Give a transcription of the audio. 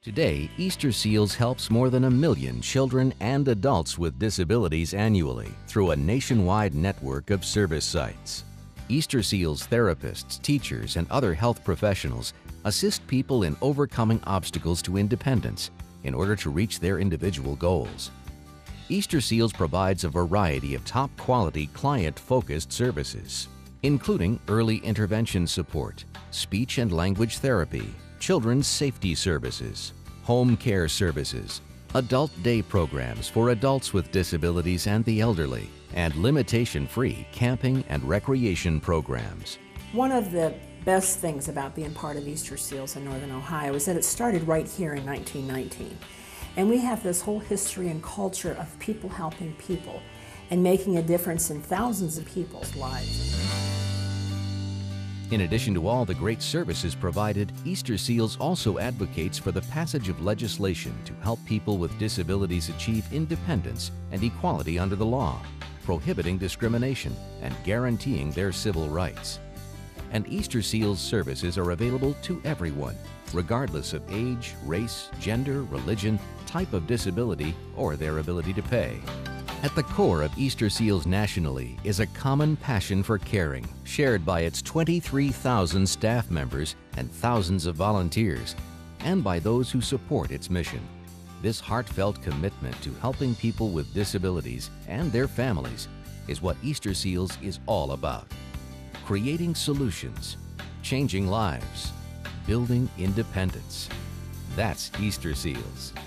Today, Easter Seals helps more than 1 million children and adults with disabilities annually through a nationwide network of service sites. Easter Seals therapists, teachers, and other health professionals assist people in overcoming obstacles to independence in order to reach their individual goals. Easter Seals provides a variety of top-quality client-focused services, including early intervention support, speech and language therapy, children's safety services, home care services, adult day programs for adults with disabilities and the elderly, and limitation-free camping and recreation programs. One of the best things about being part of Easter Seals in Northern Ohio is that it started right here in 1919. And we have this whole history and culture of people helping people and making a difference in thousands of people's lives. In addition to all the great services provided, Easter Seals also advocates for the passage of legislation to help people with disabilities achieve independence and equality under the law, prohibiting discrimination and guaranteeing their civil rights. And Easter Seals services are available to everyone, regardless of age, race, gender, religion, type of disability, or their ability to pay. At the core of Easter Seals nationally is a common passion for caring, shared by its 23,000 staff members and thousands of volunteers, and by those who support its mission. This heartfelt commitment to helping people with disabilities and their families is what Easter Seals is all about. Creating solutions, changing lives, building independence. That's Easter Seals.